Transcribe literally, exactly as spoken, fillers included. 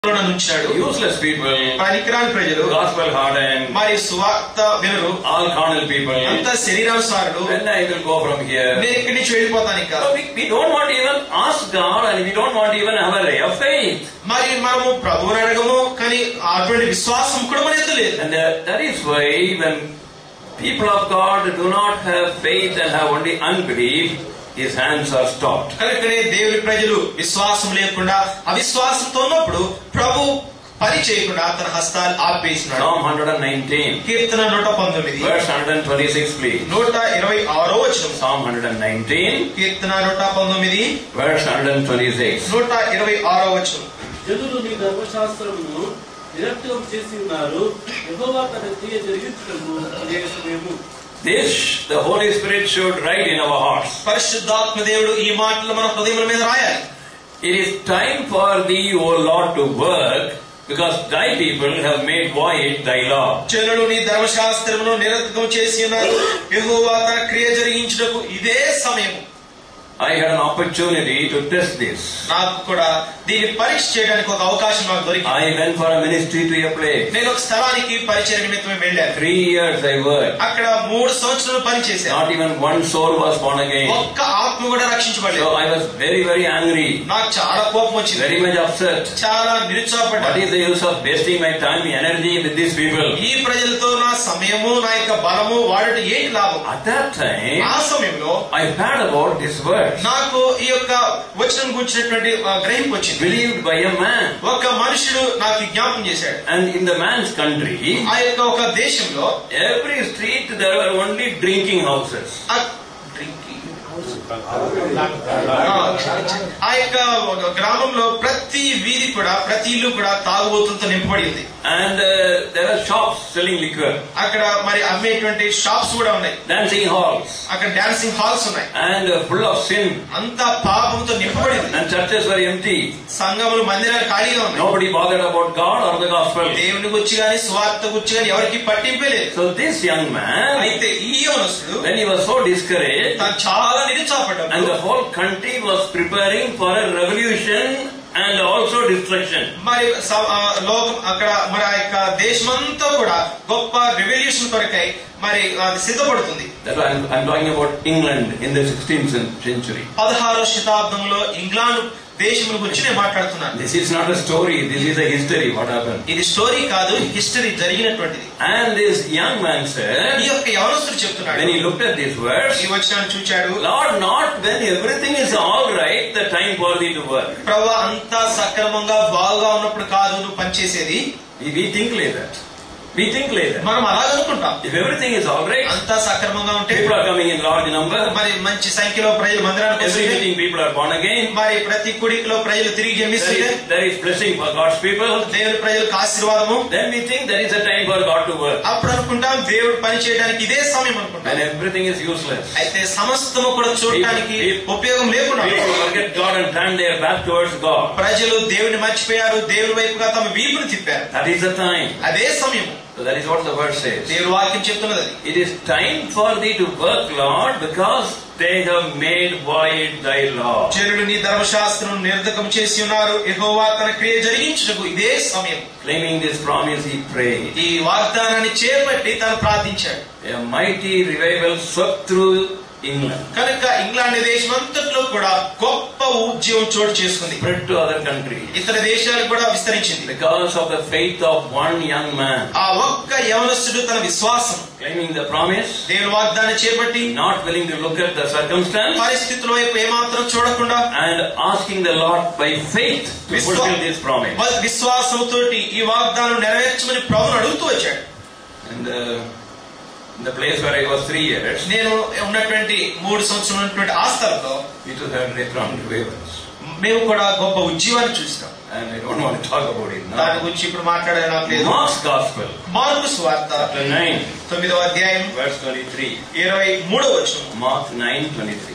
useless people, gospel hardened, all carnal people. When I will go from here? So we, we don't want to even ask God, and we don't want to even have a ray of faith. And uh, that is why when people of God do not have faith and have only unbelief, his hands are stopped. Psalm one nineteen, verse one twenty-six, please. Psalm one nineteen, verse one twenty-six. This the Holy Spirit should write in our hearts. It is time for thee, O Lord, to work, because thy people have made void thy law. I had an opportunity to test this. I went for a ministry to a place. Three years I worked. Not even one soul was born again. So I was very, very angry. Very much upset. What is the use of wasting my time and energy with these people? At that time, I heard about this word. Believed by a man. And in the man's country, every street there were only drinking houses. And uh, there are shops selling liquor, dancing halls, and uh, full of sin, and churches were empty. Nobody bothered about God or the gospel. So this young man, when he was so discouraged, and the whole country was preparing for a revolution and also destruction. That's why I'm, I'm talking about England in the sixteenth century. This is not a story, this is a history, what happened. And this young man said, when he looked at this verse, Lord, not when everything is all right, the time for thee to work. We, we think like that. We think like that. If everyththing is alright, people are coming in large number, every meeting people are born again, there is, there is blessing for God's people, then we think there is a time for God to work. And everything is useless. People, people forget God and turn their back towards God. That is the time. So that is what the word says. It is time for thee to work, Lord, because they have made void thy law. Claiming this promise, he prayed. A mighty revival swept through England. Spread to other countries. Because of the faith of one young man. Claiming the promise. Not willing to look at the circumstance. And asking the Lord by faith to fulfill this promise. And uh, in the place where I was three years, we too had returned revivals. And I don't want to talk about it now. Mark's Gospel, chapter nine, verse twenty-three. Mark nine twenty-three.